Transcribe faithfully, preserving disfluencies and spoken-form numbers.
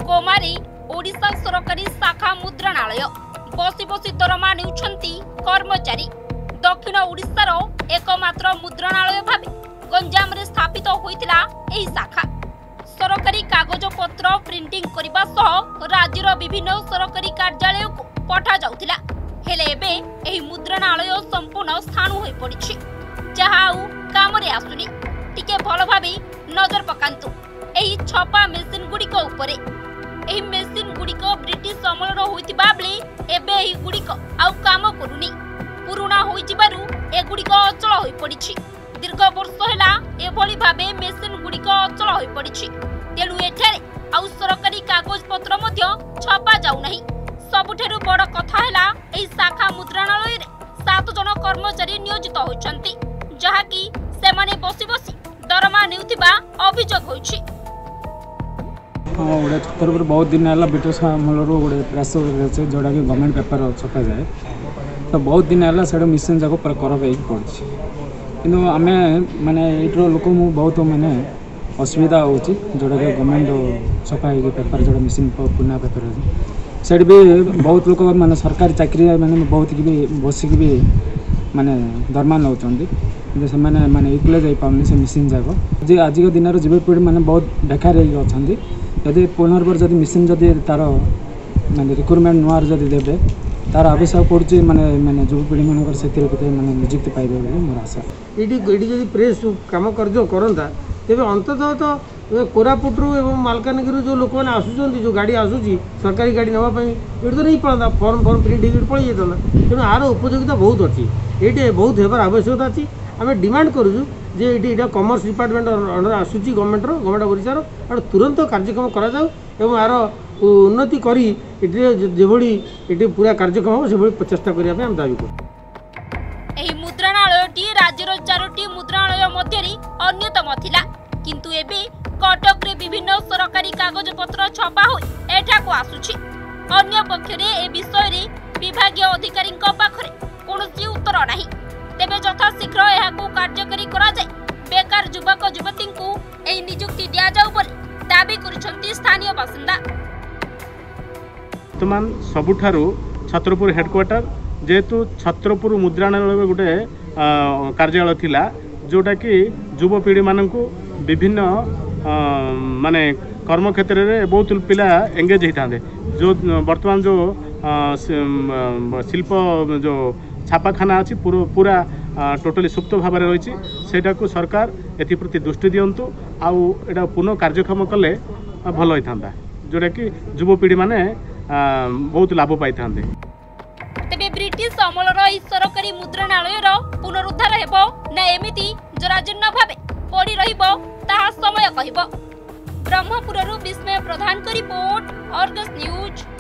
कोमारी ओडिशा सरकारी शाखा मुद्रणालय बसी बसी दरमा नेउछंती कर्मचारी। दक्षिण ओडिशार एकमात्र मुद्रणालय भावे गंजाम रे स्थापित होइतिला एही शाखा। सरकारी कागज पत्र प्रिंटिंग करबा सह राज्यर विभिन्न सरकारी कार्यालय को पठा जाउतिला। हेले एबे एही मुद्रणालय संपूर्ण स्थान होई पड़िछि, जहा काम रे आसुनी। टिके भल भाबी नजर पकांतु एही छपा मेसिन गुड़िक उपरे। एही मेसिन गुड़िक ब्रिटिश अमलर होइतिबा बेले एबे एही गुड़िक आउ काम करूनी। पुराना होई जिबारु ए गुड़िक अचल होई पड़िछि। दीर्घ वर्ष हेला एभली भाबे मेसिन गुड़िक अचल होई पड़िछि। तेणु एठारे आउ सरकारी कागज पत्र मध्य छपा जाउ नाही। सबुठेरु बड़ कथा हेला एही शाखा मुद्रणालय रे सात जन कर्मचारी नियोजित होइछंती, जहा कि सेमाने बसी बसी दरमा नेउथिबा अभियोग होइछि। हाँ, गोटे छतर बहुत दिन है ब्रिटिश अमलर गोटे प्रेस जोटा कि गवर्नमेंट पेपर छपा जाए, तो बहुत दिन है से मिशन जाक कर पड़ी कि आम मानने ये लोक बहुत मानने असुविधा हो जोटा कि गवर्नमेंट छपा पेपर जो मिशन पुना पेपर से भी बहुत लोक माने सरकारी चाकरी मैंने बहुत भी बसिक भी माने दरमा नौ से मैंने माने यूटिलाइज हो पाने से मिशन जाक जे आज दिन युवपीढ़ी मैंने बहुत बेकार अच्छा। यदि पुनर्बार जब मिशन जदि तार माने रिक्रुटमेंट नुआ जदि देवे तार आवश्यक पड़ुଛି माने माने युवपीढ़ी मानकर से माने नियुक्ति पाइबे बोली मोर आशा। एटी एटी जदि प्रेस काम कार्य करंता तेबे अंततः तो कोरापुटरू एवं मालकानगिरी जो लोक मैंने आसुचंती जो गाड़ी आसूची सरकारी गाड़ी नापी ये तो नहीं पड़ता फर्म फर्म प्रिंट होकर पड़ जाता। तेणु आर उपयोगिता बहुत अच्छी, ये बहुत होबार आवश्यकता अच्छी। आम डिमांड करूँ जे ये कमर्स डिपार्टमेंट अंडर आसूची गवर्नमेंट गवर्नमेंट ओडिशार और तुरंत कार्यक्रम करा जाऊ एवं आर उन्नति करी जेभली ये पूरा कार्यक्रम हो से चेष्टा करने आम दाबी करूँ। एही मुद्रणालयटी राज्यर चारोटी मुद्रणालय मध्य अन्यतम थिला, किंतु एबे कटक रे विभिन्न सरकारी कागज पत्र छपा होई एठाको आसुछि। अन्य पक्षरे ए विषय रे विभागीय अधिकारीଙ୍କ पाखरे कोनोसी उत्तर नाही। तेबे यथा शीघ्र एहाको कार्यकारी करा जाय बेकार युवक युवती को एही नियुक्ति दिया जाऊ बोली दाबी करिसंती स्थानीय बासिंदा। वर्तमान सबुठारु छत्रपुर हेडक्वार्टर जेहेतु छत्रपुर मुद्रणालय गोटे कार्यालय थिला जोटा कि युवपीढ़ी मानक विभिन्न माने कर्म क्षेत्र में बहुत पिला एंगेज होता जो वर्तमान जो शिल्प जो छापाखाना अच्छी पूरा टोटली सुप्त भाव रही है सरकार एप्रति दृष्टि दिंतु आउ एटा पुनः कार्यक्षम कले भल होता जोटा कि युवपीढ़ी माने बहुत लाभ पाई था। तेबे ब्रिटिश अमलर ई सरकारी मुद्रणालयर पुनरुद्धार हेबो ना एमिति जराजीर्ण भावे पड़ी रहिबो ताहा समय कहिबो। ब्रह्मपुररु विस्मय प्रधान को रिपोर्ट, अर्गस न्यूज।